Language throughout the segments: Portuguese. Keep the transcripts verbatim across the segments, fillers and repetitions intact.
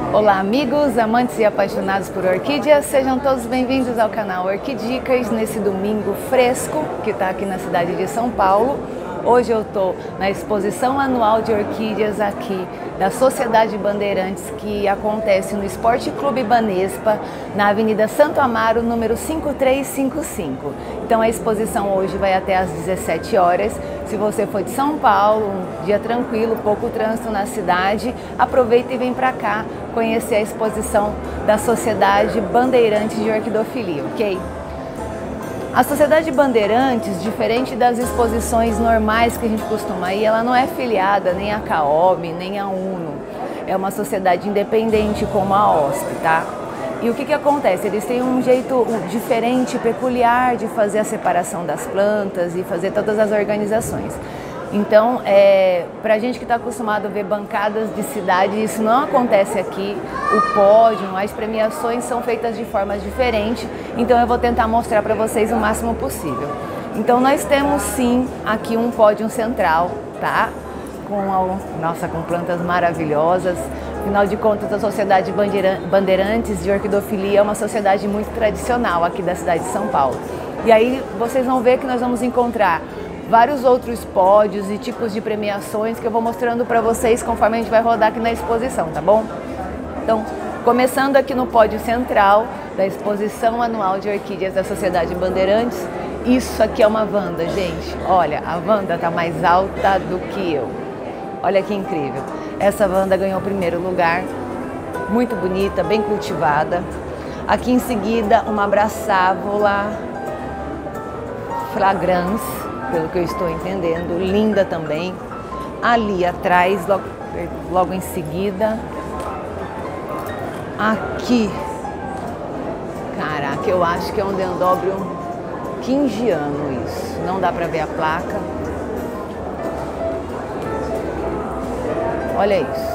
Olá amigos, amantes e apaixonados por orquídeas, sejam todos bem-vindos ao canal Orquidicas nesse domingo fresco que está aqui na cidade de São Paulo. Hoje eu estou na exposição anual de orquídeas aqui da Sociedade Bandeirantes, que acontece no Esporte Clube Banespa, na Avenida Santo Amaro, número cinco três cinco cinco. Então a exposição hoje vai até às dezessete horas. Se você for de São Paulo, um dia tranquilo, pouco trânsito na cidade, aproveita e vem para cá conhecer a exposição da Sociedade Bandeirantes de Orquidofilia, ok? A Sociedade Bandeirantes, diferente das exposições normais que a gente costuma ir, ela não é filiada nem à CAOB, nem à UNO. É uma sociedade independente como a O S P, tá? E o que que acontece? Eles têm um jeito diferente, peculiar de fazer a separação das plantas e fazer todas as organizações. Então, é, pra gente que está acostumado a ver bancadas de cidade, isso não acontece aqui. O pódio, as premiações são feitas de formas diferentes, então eu vou tentar mostrar para vocês o máximo possível. Então nós temos sim aqui um pódio central, tá? Com, a, nossa, com plantas maravilhosas. Afinal de contas, a Sociedade Bandeirantes de Orquidofilia é uma sociedade muito tradicional aqui da cidade de São Paulo. E aí vocês vão ver que nós vamos encontrar vários outros pódios e tipos de premiações que eu vou mostrando para vocês conforme a gente vai rodar aqui na exposição, tá bom? Então, começando aqui no pódio central da exposição anual de orquídeas da Sociedade Bandeirantes, isso aqui é uma Vanda, gente. Olha, a Vanda tá mais alta do que eu. Olha que incrível. Essa Vanda ganhou o primeiro lugar, muito bonita, bem cultivada. Aqui em seguida, uma Brassavola fragrans, pelo que eu estou entendendo, linda também. Ali atrás, logo, logo em seguida, aqui, caraca, eu acho que é um Dendrobium kingiano isso, não dá pra ver a placa. Olha isso.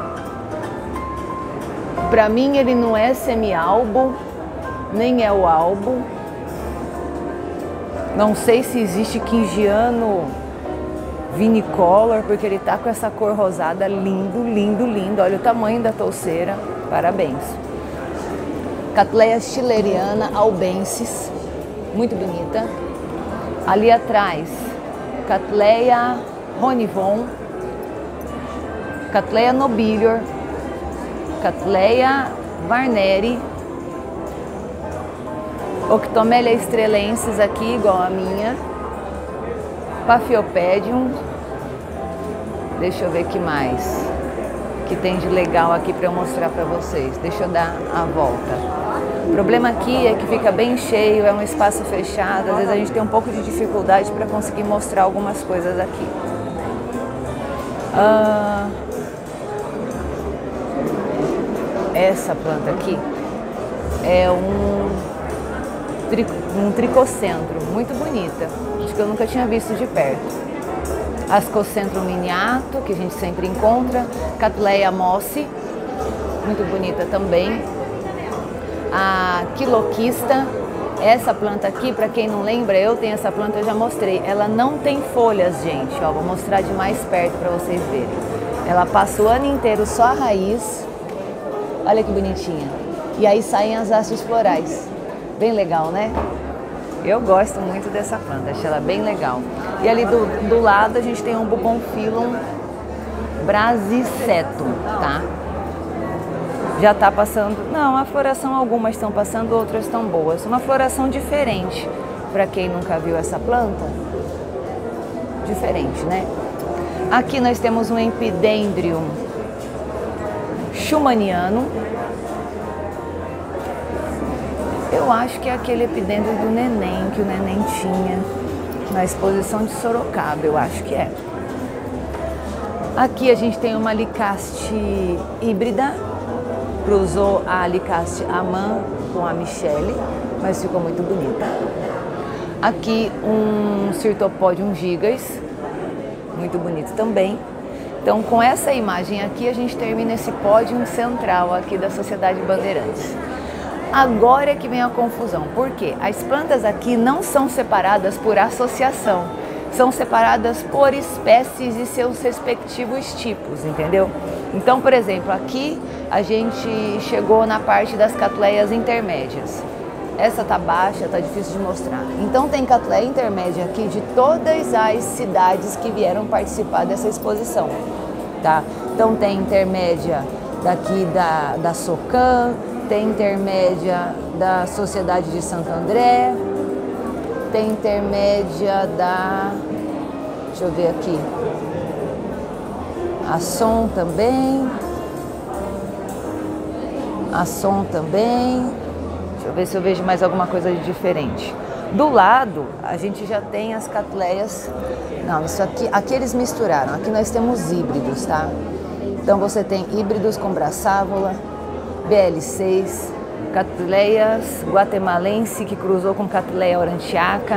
Pra mim ele não é semi-albo, nem é o albo. Não sei se existe kingiano vinicolor, porque ele tá com essa cor rosada, lindo, lindo, lindo. Olha o tamanho da touceira, parabéns. Cattleya schilleriana albensis, muito bonita. Ali atrás, Cattleya ronivon, Cattleya nobilior, Cattleya varneri, Octomelia estrelensis aqui, igual a minha, Paphiopedium, deixa eu ver o que mais que tem de legal aqui para eu mostrar para vocês. Deixa eu dar a volta. O problema aqui é que fica bem cheio, é um espaço fechado, às vezes a gente tem um pouco de dificuldade para conseguir mostrar algumas coisas aqui. Ah, essa planta aqui é um, um tricocentro, muito bonita. Acho que eu nunca tinha visto de perto. Ascocentrum miniato, que a gente sempre encontra. Cattleya mossi, muito bonita também. A quiloquista, essa planta aqui, para quem não lembra, eu tenho essa planta, eu já mostrei. Ela não tem folhas, gente, ó, vou mostrar de mais perto para vocês verem. Ela passa o ano inteiro só a raiz. Olha que bonitinha. E aí saem as hastes florais. Bem legal, né? Eu gosto muito dessa planta, achei ela bem legal. E ali do, do lado a gente tem um Buponphyllum brasicetum, tá? Já tá passando... Não, a floração algumas estão passando, outras estão boas. Uma floração diferente, para quem nunca viu essa planta. Diferente, né? Aqui nós temos um Empidendrium schumaniano. Eu acho que é aquele epidêndrio do neném, que o neném tinha na exposição de Sorocaba, eu acho que é. Aqui a gente tem uma Lycaste híbrida, cruzou a Lycaste Amã com a Michele, mas ficou muito bonita. Aqui um Cirtopodium gigas, muito bonito também. Então, com essa imagem aqui, a gente termina esse pódio central aqui da Sociedade Bandeirantes. Agora é que vem a confusão, porque as plantas aqui não são separadas por associação, são separadas por espécies e seus respectivos tipos, entendeu? Então, por exemplo, aqui a gente chegou na parte das catleias intermédias. Essa tá baixa, tá difícil de mostrar. Então tem catleia intermédia aqui de todas as cidades que vieram participar dessa exposição, tá? Então tem intermédia daqui da, da SOCAM, tem intermédia da Sociedade de Santo André, tem intermédia da, deixa eu ver aqui, a SOM também, a SOM também, deixa eu ver se eu vejo mais alguma coisa de diferente. Do lado, a gente já tem as catleias, não, isso aqui, aqui eles misturaram, aqui nós temos híbridos, tá? Então você tem híbridos com braçávola, B L seis, catleias guatemalense que cruzou com catleia aurantiaca,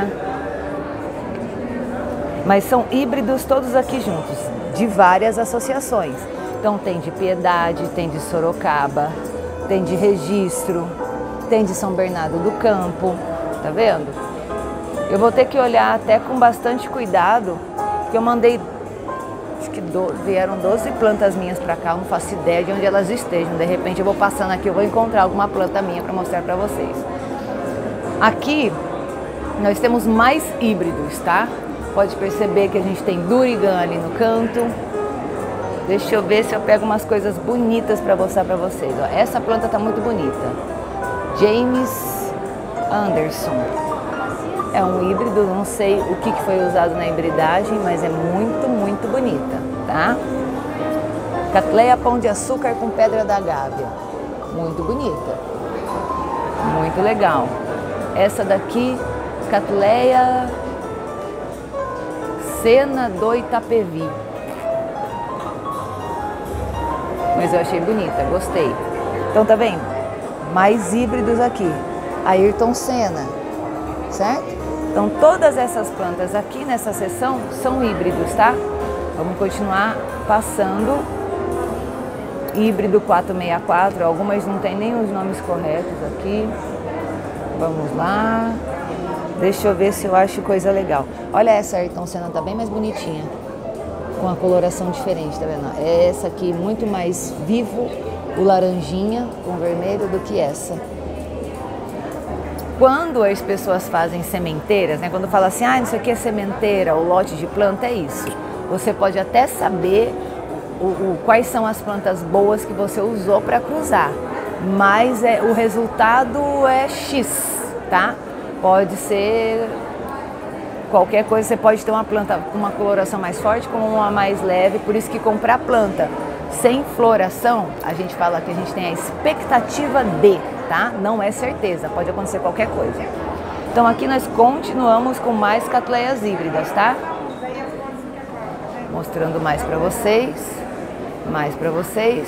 mas são híbridos todos aqui juntos, de várias associações. Então tem de Piedade, tem de Sorocaba, tem de Registro, tem de São Bernardo do Campo, tá vendo? Eu vou ter que olhar até com bastante cuidado, porque eu mandei, acho que do, vieram doze plantas minhas para cá, eu não faço ideia de onde elas estejam. De repente eu vou passando aqui, eu vou encontrar alguma planta minha para mostrar para vocês. Aqui nós temos mais híbridos, tá? Pode perceber que a gente tem Durigan ali no canto. Deixa eu ver se eu pego umas coisas bonitas para mostrar para vocês. Ó, essa planta tá muito bonita. James Anderson. É um híbrido, não sei o que foi usado na hibridagem, mas é muito, muito bonita, tá? Catleia Pão de Açúcar com Pedra da Gávea. Muito bonita. Muito legal. Essa daqui, Catleia Sena do Itapevi. Mas eu achei bonita, gostei. Então tá vendo? Mais híbridos aqui. Ayrton Senna, certo? Então todas essas plantas aqui nessa seção são híbridos, tá? Vamos continuar passando. Híbrido quatrocentos e sessenta e quatro, algumas não tem nem os nomes corretos aqui. Vamos lá. Deixa eu ver se eu acho coisa legal. Olha essa Ayrton Senna, tá bem mais bonitinha. Com a coloração diferente, tá vendo? Essa aqui muito mais vivo, o laranjinha com vermelho do que essa. Quando as pessoas fazem sementeiras, né? Quando fala assim, ah, isso aqui é sementeira, o lote de planta é isso. Você pode até saber o, o, quais são as plantas boas que você usou para cruzar, mas é, o resultado é X, tá? Pode ser qualquer coisa, você pode ter uma planta com uma coloração mais forte como uma mais leve, por isso que comprar planta sem floração, a gente fala que a gente tem a expectativa de, tá? Não é certeza, pode acontecer qualquer coisa. Então aqui nós continuamos com mais catleias híbridas, tá? Mostrando mais para vocês, mais para vocês.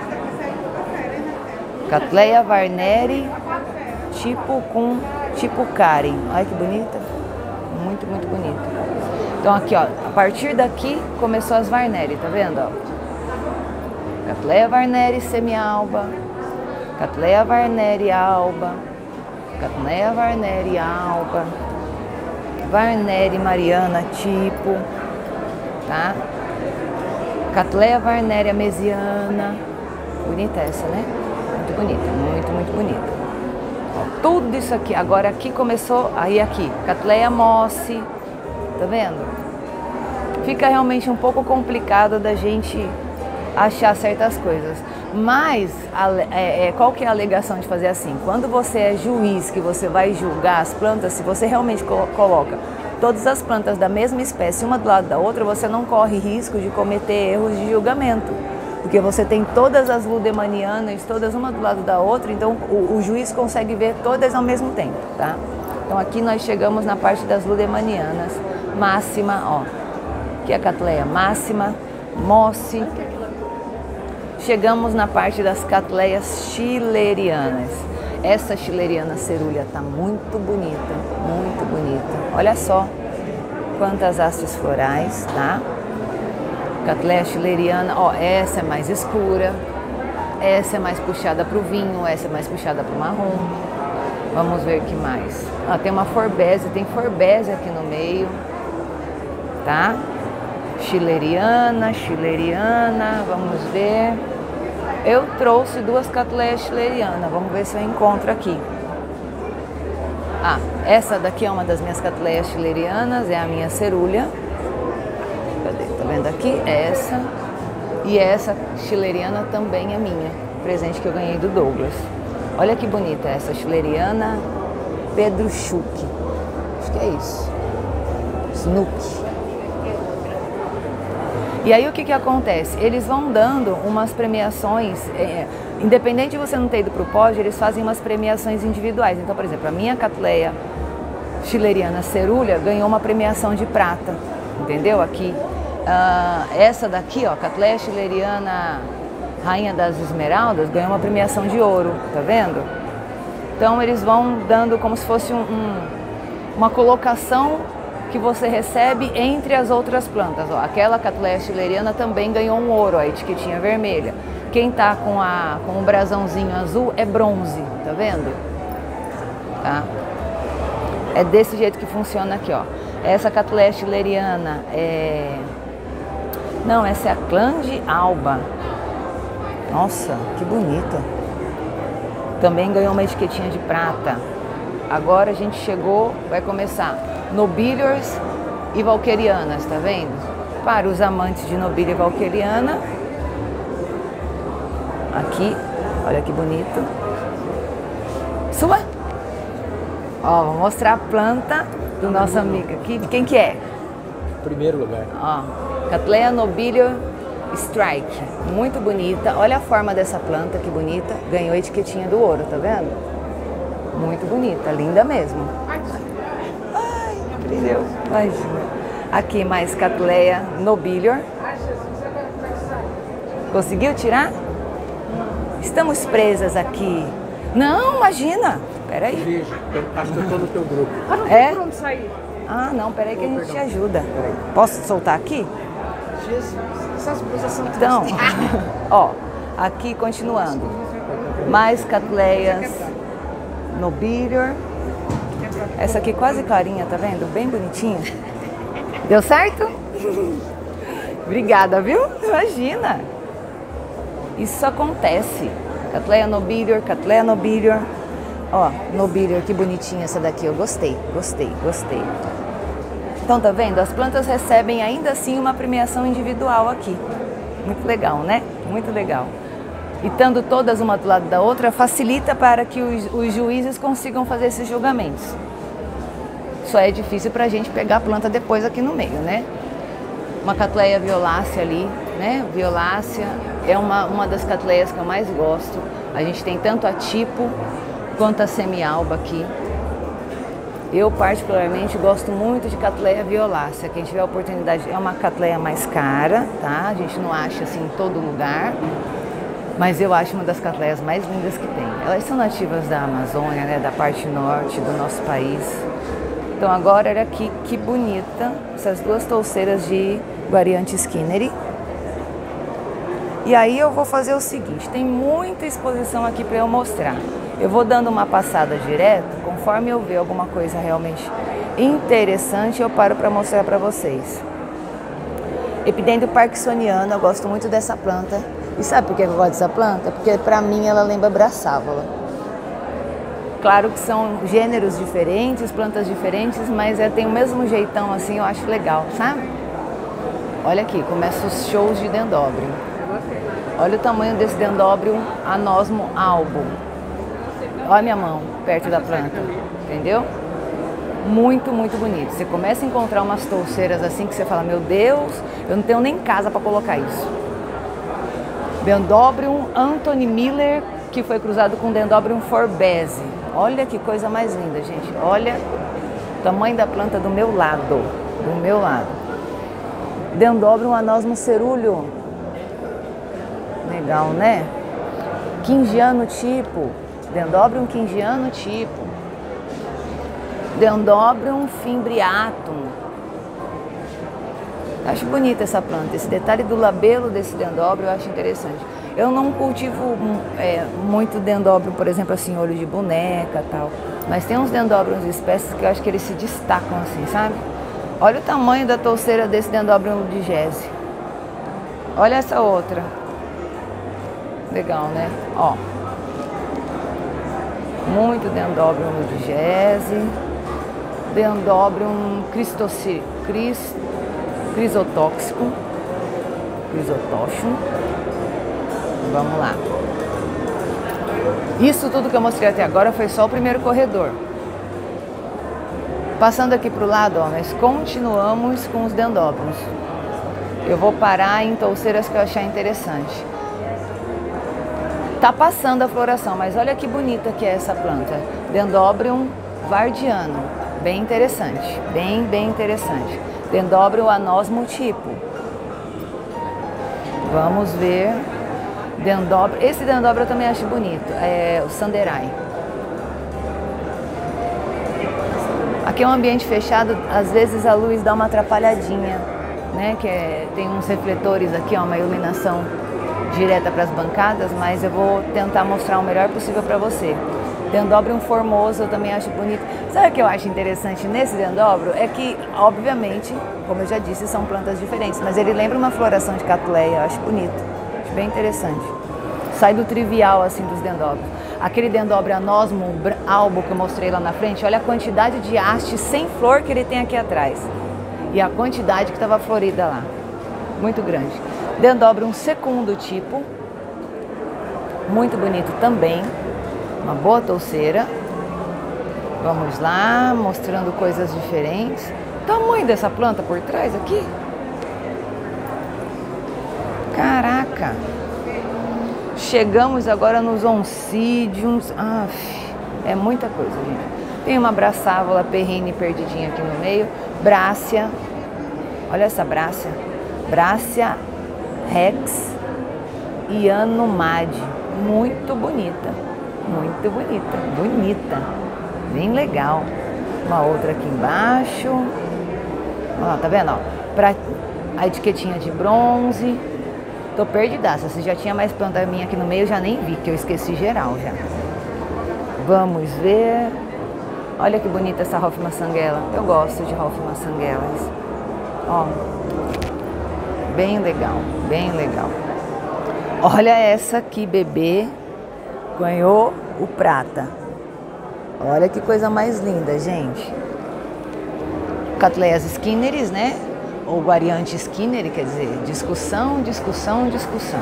Catleia Varneri, tipo com tipo Karen. Olha que bonita, muito, muito bonita. Então aqui, ó, a partir daqui começou as Varneri, tá vendo, ó? Catleia Varneri semi-alba, Catleia Varneri alba, Catleia Varneri alba, Varneri Mariana tipo, tá? Catleia Varneri amesiana, bonita essa, né? Muito bonita, muito, muito bonita. Ó, tudo isso aqui, agora aqui começou, aí aqui, Catleia Mossi, tá vendo? Fica realmente um pouco complicado da gente achar certas coisas, mas a, é, é, qual que é a alegação de fazer assim? Quando você é juiz, que você vai julgar as plantas, se você realmente co coloca todas as plantas da mesma espécie uma do lado da outra, você não corre risco de cometer erros de julgamento, porque você tem todas as ludemanianas, todas uma do lado da outra, então o, o juiz consegue ver todas ao mesmo tempo, tá? Então aqui nós chegamos na parte das ludemanianas, máxima, ó, que é a Catleia máxima, Mossi. Chegamos na parte das catleias chilerianas. Essa chileriana cerúlea tá muito bonita, muito bonita. Olha só quantas hastes florais, tá? Catleia chileriana, ó, essa é mais escura, essa é mais puxada para o vinho, essa é mais puxada para o marrom. Vamos ver o que mais. Ó, tem uma forbese, tem forbese aqui no meio, tá? Chileriana, chileriana, vamos ver. eu trouxe duas catleias schillerianas. Vamos ver se eu encontro aqui. Ah, essa daqui é uma das minhas catleias schillerianas, é a minha cerúlea. Cadê? Tá vendo aqui? Essa. E essa schilleriana também é minha, presente que eu ganhei do Douglas. Olha que bonita essa schilleriana Pedro Schuch. Acho que é isso. Snook. E aí o que que acontece? Eles vão dando umas premiações, é, independente de você não ter ido para o pódio, eles fazem umas premiações individuais. Então, por exemplo, a minha catleia schilleriana cerúlea ganhou uma premiação de prata, entendeu? Aqui. Uh, essa daqui, ó, catleia schilleriana Rainha das Esmeraldas, ganhou uma premiação de ouro, tá vendo? Então eles vão dando como se fosse um, um, uma colocação que você recebe entre as outras plantas. Ó, aquela catleia schilleriana também ganhou um ouro, a etiquetinha vermelha. Quem tá com, a, com o brasãozinho azul é bronze, tá vendo? Tá? É desse jeito que funciona aqui, ó. Essa catleia schilleriana é... Não, essa é a Clande Alba. Nossa, que bonita. Também ganhou uma etiquetinha de prata. Agora a gente chegou, vai começar Nobiliors e Valquerianas, tá vendo? Para os amantes de Nobilia e Valqueriana. Aqui, olha que bonito. Sua! Ó, vou mostrar a planta do nosso amigo aqui. De quem que é? Primeiro lugar. Ó, Cattleya Nobilia Strike. Muito bonita. Olha a forma dessa planta, que bonita. Ganhou a etiquetinha do ouro, tá vendo? Muito bonita, linda mesmo. Ai, brilhou. Imagina. Aqui mais Cattleya Nobilia. Conseguiu tirar? Estamos presas aqui. Não, imagina. Peraí. Veja, eu acho que eu tô no teu grupo. Ah, não É? tem pra onde sair. Ah, não, peraí que a gente te ajuda. Posso soltar aqui? Jesus, essas blusas são Então, tristes. ó, aqui continuando. Mais Cattleyas Nobilia. Essa aqui quase clarinha, tá vendo? Bem bonitinha. Deu certo? Obrigada, viu? Imagina. Isso acontece. Cattleya Nobilia, Cattleya Nobilia. Ó, Nobilia, que bonitinha essa daqui. Eu gostei, gostei, gostei. Então, tá vendo? As plantas recebem ainda assim uma premiação individual aqui. Muito legal, né? Muito legal. E estando todas uma do lado da outra, facilita para que os, os juízes consigam fazer esses julgamentos. Só é difícil para a gente pegar a planta depois aqui no meio, né? Uma Cattleya violácea ali, né? Violácea é uma, uma das catleias que eu mais gosto. A gente tem tanto a tipo quanto a semi-alba aqui. Eu particularmente gosto muito de Cattleya violácea. Quem tiver a oportunidade, é uma Cattleya mais cara, tá? A gente não acha assim em todo lugar, mas eu acho uma das Cattleyas mais lindas que tem. Elas são nativas da Amazônia, né? Da parte norte do nosso país. Então agora era aqui, que bonita, essas duas touceiras de Guariante Skinneri. E aí eu vou fazer o seguinte, tem muita exposição aqui para eu mostrar. Eu vou dando uma passada direto, conforme eu ver alguma coisa realmente interessante, eu paro para mostrar para vocês. Epidendro parkinsoniano, eu gosto muito dessa planta. E sabe por que eu gosto dessa planta? Porque para mim ela lembra braçávola. Claro que são gêneros diferentes, plantas diferentes, mas é, tem o mesmo jeitão assim, eu acho legal, sabe? Olha aqui, começam os shows de dendróbio. Olha o tamanho desse dendróbio anosmo albo. Olha a minha mão perto da planta, entendeu? Muito, muito bonito. Você começa a encontrar umas touceiras assim que você fala, meu Deus, eu não tenho nem casa para colocar isso. Dendrobium Anthony Miller, que foi cruzado com Dendrobium forbese. Olha que coisa mais linda, gente. Olha o tamanho da planta do meu lado, do meu lado. Dendrobium anosmo cerúleo. Legal, né? Quingiano tipo. Dendrobium quingiano tipo. Dendrobium fimbriatum. Acho bonita essa planta. Esse detalhe do labelo desse dendróbio eu acho interessante. Eu não cultivo é, muito dendróbio, por exemplo, assim, olho de boneca e tal. Mas tem uns dendróbios de espécies que eu acho que eles se destacam assim, sabe? Olha o tamanho da touceira desse dendróbio de Gese. Olha essa outra. Legal, né? Ó. Muito Dendrobium nudigese. Dendrobium cristoci, cris, crisotóxico. Crisotóxico. Vamos lá. Isso tudo que eu mostrei até agora foi só o primeiro corredor. Passando aqui para o lado, ó, nós continuamos com os dendróbiums. Eu vou parar em touceiras que eu achar interessante. Tá passando a floração, mas olha que bonita que é essa planta. Dendrobium vardiano. Bem interessante. Bem, bem interessante. Dendrobium anosmo tipo. Vamos ver. Dendrobium. Esse dendrobium eu também acho bonito. É o Sanderai. Aqui é um ambiente fechado, às vezes a luz dá uma atrapalhadinha, né? Que é, tem uns refletores aqui, ó, uma iluminação direta para as bancadas, mas eu vou tentar mostrar o melhor possível para você. Dendrobium formoso eu também acho bonito. Sabe o que eu acho interessante nesse dendrobium? É que, obviamente, como eu já disse, são plantas diferentes, mas ele lembra uma floração de Catuleia, eu acho bonito, acho bem interessante. Sai do trivial, assim, dos dendróbios. Aquele Dendrobium anosmo albo que eu mostrei lá na frente, olha a quantidade de haste sem flor que ele tem aqui atrás. E a quantidade que estava florida lá. Muito grande. Dendrobium segundo tipo. Muito bonito também. Uma boa touceira. Vamos lá, mostrando coisas diferentes. O tamanho dessa planta por trás aqui. Caraca! Chegamos agora nos oncídiums. Ah, é muita coisa, gente. Tem uma braçávola perrine perdidinha aqui no meio. Brácia. Olha essa brácia. Brácia rex Ianumade. Muito bonita. Muito bonita. Bonita. Bem legal. Uma outra aqui embaixo. Ó, tá vendo? Ó, pra a etiquetinha de bronze. Tô perdidaça, se já tinha mais planta minha aqui no meio, eu já nem vi, que eu esqueci geral já. Vamos ver. Olha que bonita essa Hoffmann Sanguela. Eu gosto de Hoffmann Sanguelas. Ó. Bem legal, bem legal. Olha essa aqui, bebê. Ganhou o prata. Olha que coisa mais linda, gente. Cattleyas skinneris, né? Ou variante Skinner, quer dizer, discussão, discussão, discussão.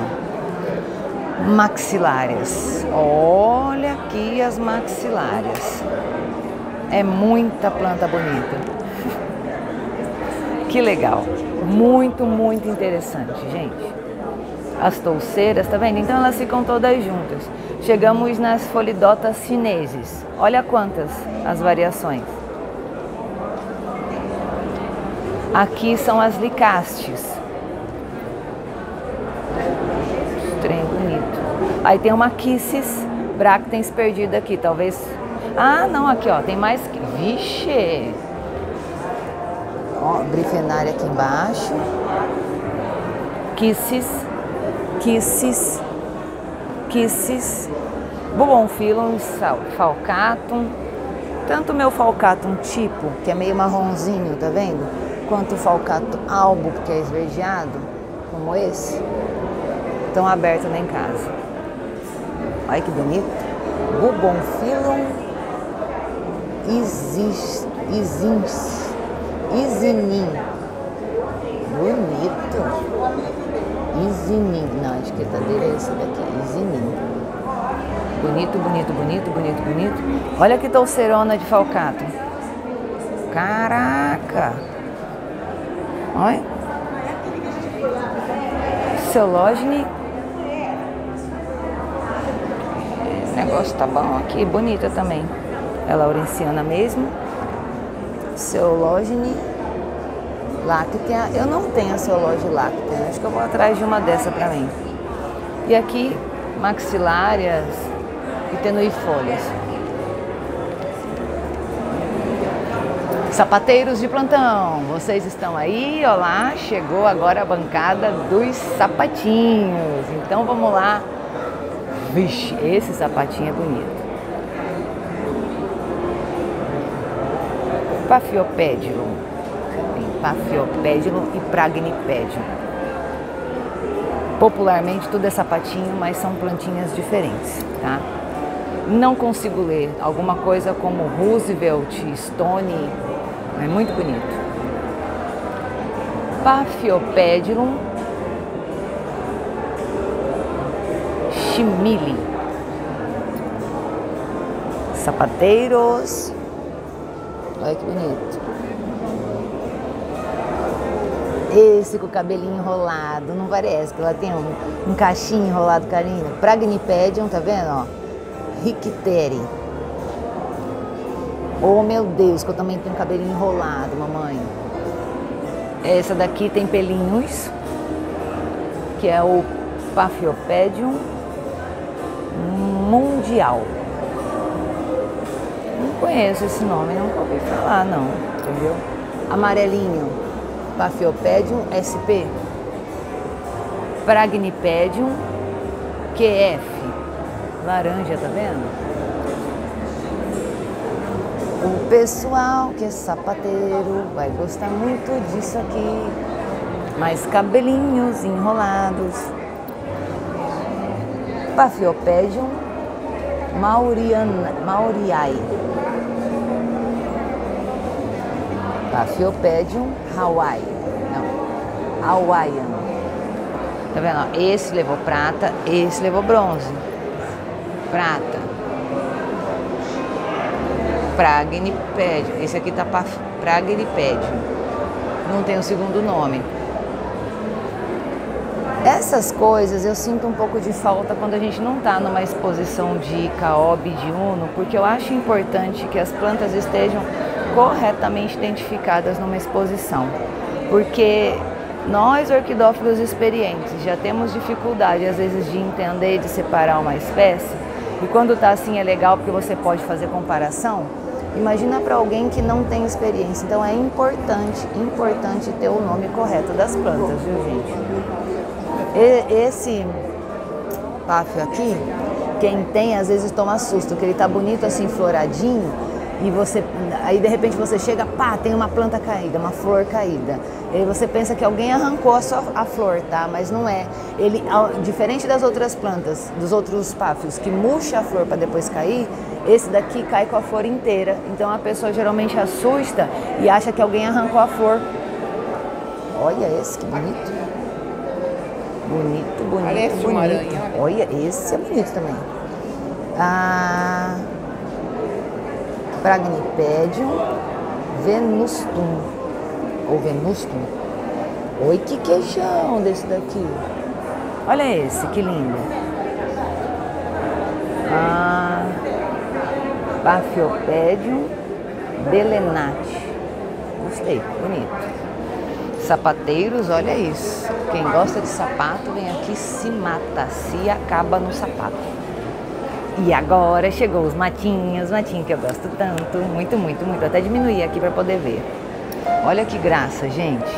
Maxilárias. Olha aqui as maxilárias. É muita planta bonita. Que legal. Muito, muito interessante, gente. As touceiras, tá vendo? Então elas ficam todas juntas. Chegamos nas folidotas chineses. Olha quantas as variações. Aqui são as licastes. Trem bonito. Aí tem uma Kisses bractens perdida aqui, talvez. Ah, não, aqui ó, tem mais que. Vixe! Ó, brifenária aqui embaixo. Kisses, Kisses, Kisses, Bubonphilum falcatum. Tanto o meu falcatum tipo, que é meio marronzinho, tá vendo? Quanto o falcatum albo, que é esverdeado, como esse, estão abertos lá em casa. Olha que bonito. Bubonphilum isis, isins, isinim. Bonito. Isinim. Não, a etiqueta dele é esse daqui, isinim. Bonito, bonito, bonito, bonito, bonito. Olha que touceirona de falcatum. Caraca! Olha. Celogene. O negócio tá bom aqui, bonita também. É laurenciana mesmo. Celogene láctea. Eu não tenho a Celogene láctea. Acho que eu vou atrás de uma dessa pra mim. E aqui, maxilárias e tenuifólias. Sapateiros de plantão, vocês estão aí? Olá, chegou agora a bancada dos sapatinhos. Então vamos lá. Vixe, esse sapatinho é bonito. Paphiopedilum. Tem Paphiopedilum e Pragnipedilum. Popularmente tudo é sapatinho, mas são plantinhas diferentes, tá? Não consigo ler alguma coisa como Roosevelt, Stone, é muito bonito. Paphiopedilum chimili. Sapateiros. Olha que bonito. Esse com o cabelinho enrolado, não parece que ela tem um, um cachinho enrolado, Karina? Pragnipedium, tá vendo, ó? Ricteri. Oh, meu Deus, que eu também tenho cabelinho enrolado, mamãe. Essa daqui tem pelinhos, que é o Paphiopedium mundial. Não conheço esse nome, nunca ouvi falar, não, entendeu? Amarelinho. Paphiopedium S P, Pragnipedium Q F, laranja, tá vendo? O pessoal que é sapateiro vai gostar muito disso aqui, mais cabelinhos enrolados. Paphiopedium mauriana, mauriae. Paphiopedium Hawaii, não, Hawaiian. Tá vendo? Ó, esse levou prata, esse levou bronze. Prata. Pragnipedium. Esse aqui tá Pragnipedium. Não tem o segundo nome. Essas coisas eu sinto um pouco de falta quando a gente não tá numa exposição de Caob, de Uno, porque eu acho importante que as plantas estejam corretamente identificadas numa exposição, porque nós orquidófilos experientes já temos dificuldade às vezes de entender, de separar uma espécie, e quando tá assim é legal porque você pode fazer comparação. Imagina para alguém que não tem experiência, então é importante, importante ter o nome correto das plantas, viu, gente? E, esse páfio aqui, quem tem às vezes toma susto, porque ele tá bonito assim, floradinho. E você, aí de repente você chega, pá, tem uma planta caída, uma flor caída. E aí você pensa que alguém arrancou a, sua, a flor, tá? Mas não é. Ele, diferente das outras plantas, dos outros páfios, que murcha a flor para depois cair, esse daqui cai com a flor inteira. Então a pessoa geralmente assusta e acha que alguém arrancou a flor. Olha esse, que bonito. Bonito, bonito, Parece bonito. uma aranha. Olha, esse é bonito também. Ah... Pragnipedium venustum, ou venustum. Oi, que queijão desse daqui. Olha esse, que lindo. Ah, Paphiopedium belenati. Gostei, bonito. Sapateiros, olha isso. Quem gosta de sapato, vem aqui, se mata, se acaba no sapato. E agora chegou os matinhos, matinho que eu gosto tanto, muito, muito, muito. Até diminuir aqui para poder ver. Olha que graça, gente.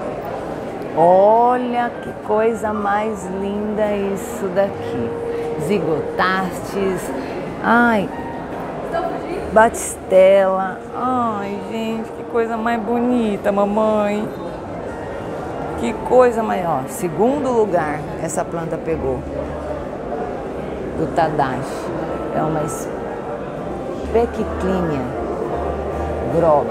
Olha que coisa mais linda isso daqui. Zigotastes. Ai, batistela. Ai, gente, que coisa mais bonita, mamãe. Que coisa maior. Segundo lugar, essa planta pegou. Do Tadashi. É uma Speciclinia grob.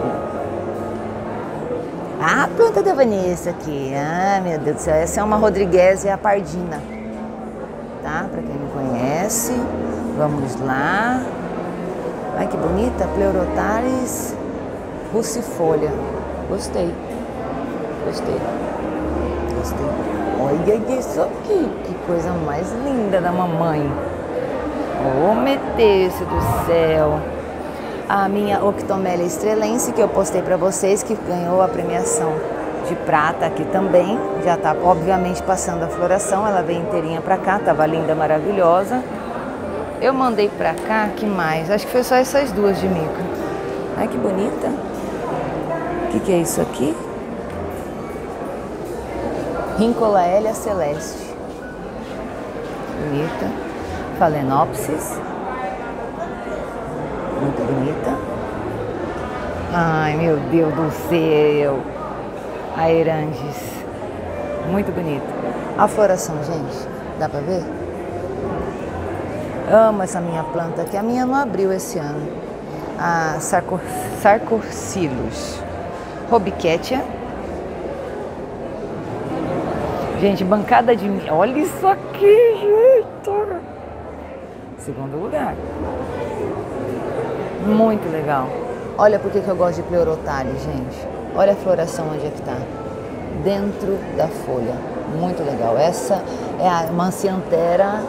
Ah, a planta da Vanessa aqui. Ah, meu Deus do céu. Essa é uma Rodriguesia pardina. Tá? Pra quem não conhece. Vamos lá. Ai, que bonita. Pleurotaris russifolia. Gostei. Gostei. Gostei. Olha isso aqui. Que coisa mais linda da mamãe. Oh, meu Deus do céu. A minha Octomelia estrelense, que eu postei pra vocês, que ganhou a premiação de prata aqui também. Já tá, obviamente, passando a floração. Ela veio inteirinha pra cá, tava linda, maravilhosa. Eu mandei pra cá, que mais? Acho que foi só essas duas de mica. Ai, que bonita. O que que é isso aqui? Rincolaelia celeste. Bonita. Phalaenopsis, muito bonita. Ai, meu Deus do céu. Aerangis muito bonito. A floração, gente, dá pra ver? Amo essa minha planta aqui. A minha não abriu esse ano. A Sarcor Sarcocilus Robiquetia. Gente, bancada de... Olha isso aqui, gente! Segundo lugar. Muito legal. Olha por que eu gosto de Pleurotário, gente. Olha a floração onde é que tá. Dentro da folha. Muito legal. Essa é a Mancianthera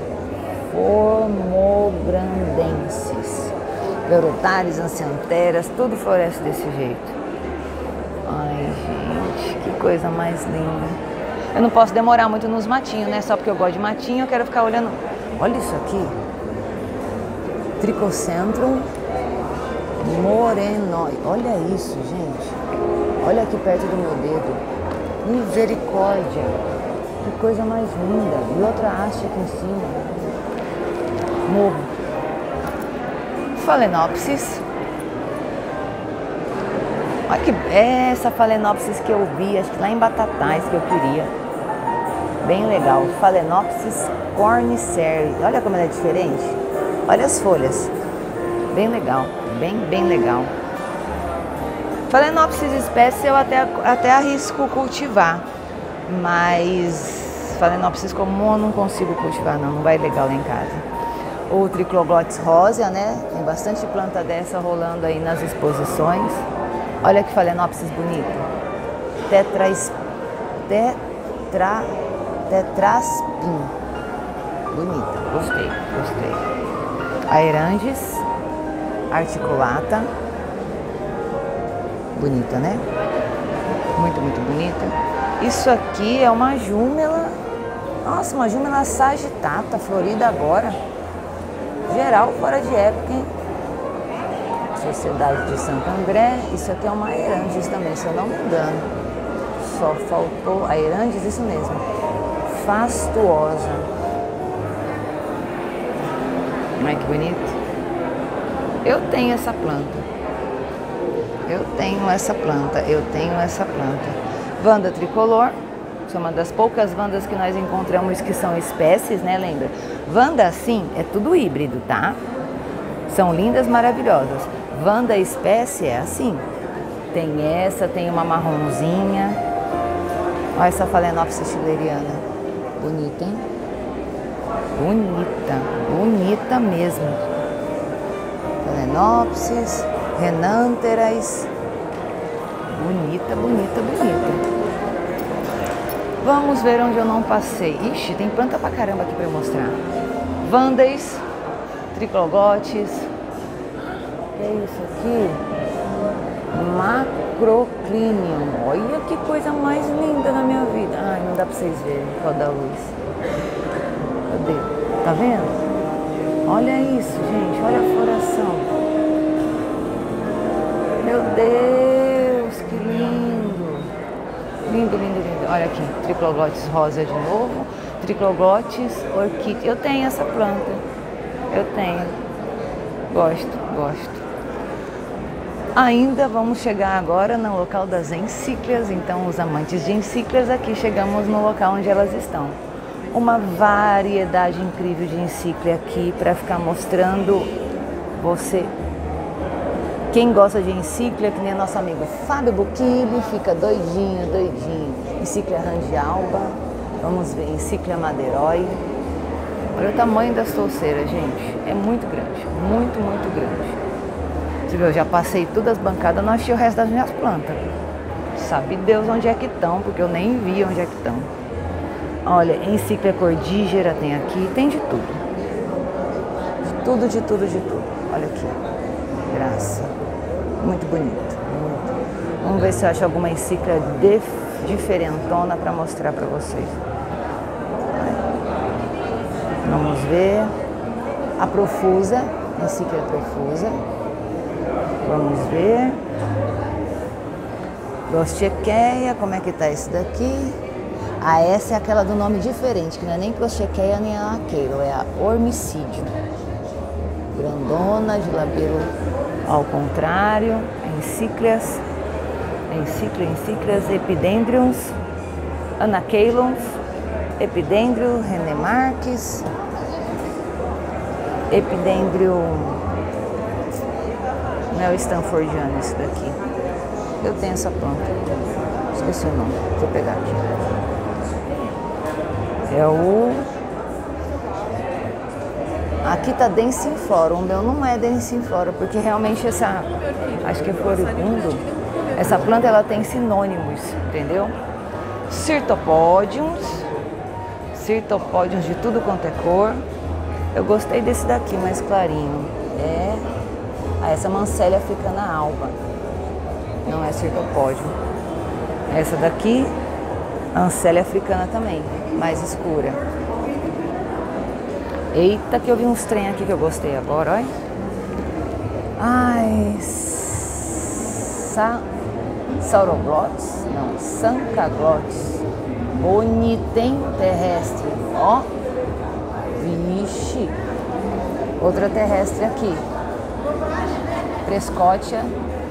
formograndensis. Pleurotários, Ancianteras, tudo floresce desse jeito. Ai, gente, que coisa mais linda. Eu não posso demorar muito nos matinhos, né? Só porque eu gosto de matinho, eu quero ficar olhando. Olha isso aqui. Tricocentrum morenoi. Olha isso, gente. Olha aqui perto do meu dedo. Misericórdia. Que coisa mais linda. E outra haste aqui em cima. Morro. Phalaenopsis. Olha que essa Phalaenopsis que eu vi, acho que lá em Batatais que eu queria. Bem legal. Phalaenopsis corniceri. Olha como ela é diferente. Olha as folhas. Bem legal. Bem, bem legal. Phalaenopsis espécie eu até, até arrisco cultivar. Mas Phalaenopsis comum eu não consigo cultivar, não. Não vai legal lá em casa. O Tricloglotis rosea, né? Tem bastante planta dessa rolando aí nas exposições. Olha que Phalaenopsis bonita. Tetras, tetra, tetraspin. Bonita, gostei, gostei. Aerandis articulata. Bonita, né? Muito, muito bonita. Isso aqui é uma júmela. Nossa, uma júmela sagitata, florida agora. Geral fora de época, hein? Sociedade de Santo André. Isso aqui é uma Aerandis também, se eu não me engano. Só faltou Aerandis, isso mesmo. Fastuosa. Olha que bonito. Eu tenho essa planta. Eu tenho essa planta. Eu tenho essa planta. Vanda tricolor. É uma das poucas vandas que nós encontramos que são espécies, né? Lembra? Vanda assim é tudo híbrido, tá? São lindas, maravilhosas. Vanda espécie é assim. Tem essa, tem uma marronzinha. Olha essa Phalaenopsis schilleriana. Bonita, hein? Bonita, bonita mesmo. Phalaenopsis, Renantheras. Bonita, bonita, bonita. Vamos ver onde eu não passei. Ixi, tem planta pra caramba aqui pra eu mostrar. Vândeis, Triclogotes. Que é isso aqui? Macroclinium. Olha que coisa mais linda na minha vida. Ai, não dá pra vocês verem qual da luz. Cadê? Tá vendo? Olha isso, gente. Olha a floração. Meu Deus, que lindo. Lindo, lindo, lindo. Olha aqui, Tricloglotis rosa de novo. Tricloglotis orquídea. Eu tenho essa planta. Eu tenho. Gosto, gosto. Ainda vamos chegar agora no local das encíclias. Então, os amantes de encíclias, aqui chegamos no local onde elas estão. Uma variedade incrível de encíclia aqui para ficar mostrando você. Quem gosta de encíclia, que nem nosso amigo Fábio Buquili, fica doidinho, doidinho. Encíclia rangialba, vamos ver, encíclia madeiroi. Olha o tamanho das touceiras, gente. É muito grande, muito, muito grande. Você viu, eu já passei todas as bancadas, não achei o resto das minhas plantas. Sabe Deus onde é que estão, porque eu nem vi onde é que estão. Olha, encíclia cordígera tem aqui, tem de tudo. De tudo, de tudo, de tudo. Olha aqui. Graça. Muito bonito. Muito. Vamos ver se eu acho alguma encíclia diferentona para mostrar para vocês. Vamos ver. A profusa. Encíclia profusa. Vamos ver. Prostequeia. Como é que tá esse daqui? Ah, essa é aquela do nome diferente, que não é nem Prostequeia nem a aqueiro, é a Ormicídio. Grandona, de labelo ao contrário, encíclias, encíclia, encíclias, epidendriums. Anacaelums, Epidendrio, René Marques, Epidendrio, não é o Stanfordiano esse daqui. Eu tenho essa planta, esqueci o nome, vou pegar aqui. É o... Aqui tá Densinflora, o meu não é Densinflora, porque realmente essa, acho que é floribundo, essa planta ela tem sinônimos, entendeu? Cirtopódiums, Cirtopódiums de tudo quanto é cor. Eu gostei desse daqui, mais clarinho. É ah, essa Mancélia africana alba, não é Cirtopódium. Essa daqui, Mancélia africana também, mais escura. Eita, que eu vi uns trem aqui que eu gostei agora, olha. Ai, sa, Sauroglotes, não, Sancaglotes, Bonitem terrestre, ó. Vixe, outra terrestre aqui, Prescottia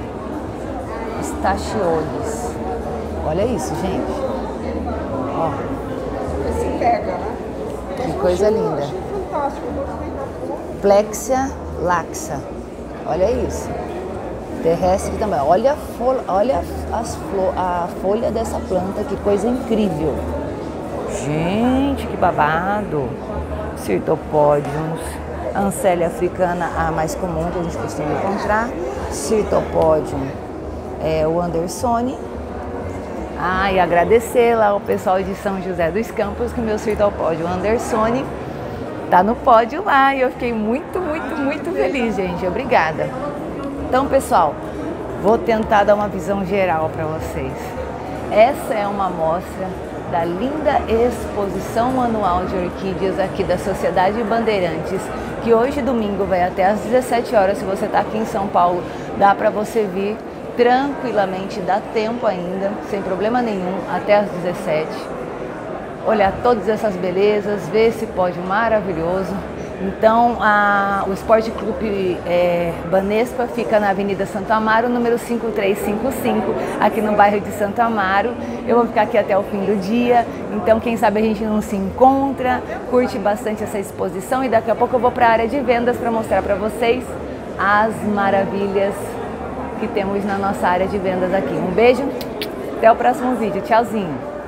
stachioides. Olha isso, gente. Ó. Esse pega, né? Que coisa linda. Fantástico, eu gostei da flor. Plexia laxa. Olha isso. Terrestre também. Olha, a folha, olha as flo, a folha dessa planta, que coisa incrível. Gente, que babado. Cirtopódiums. Ancélia africana, a mais comum que a gente costuma encontrar. Cirtopódium é o Andersoni. Ah, e agradecer lá ao pessoal de São José dos Campos que meu Cirtopódium Andersoni tá no pódio lá, e eu fiquei muito, muito, muito feliz, gente. Obrigada. Então, pessoal, vou tentar dar uma visão geral para vocês. Essa é uma amostra da linda exposição anual de orquídeas aqui da Sociedade Bandeirantes, que hoje, domingo, vai até às dezessete horas. Se você está aqui em São Paulo, dá para você vir tranquilamente, dá tempo ainda, sem problema nenhum, até às dezessete. Olhar todas essas belezas, ver esse pódio maravilhoso. Então, a, o Esporte Clube é, Banespa fica na Avenida Santo Amaro, número cinco três cinco cinco, aqui no bairro de Santo Amaro. Eu vou ficar aqui até o fim do dia, então quem sabe a gente não se encontra, curte bastante essa exposição, e daqui a pouco eu vou para a área de vendas para mostrar para vocês as maravilhas que temos na nossa área de vendas aqui. Um beijo, até o próximo vídeo, tchauzinho!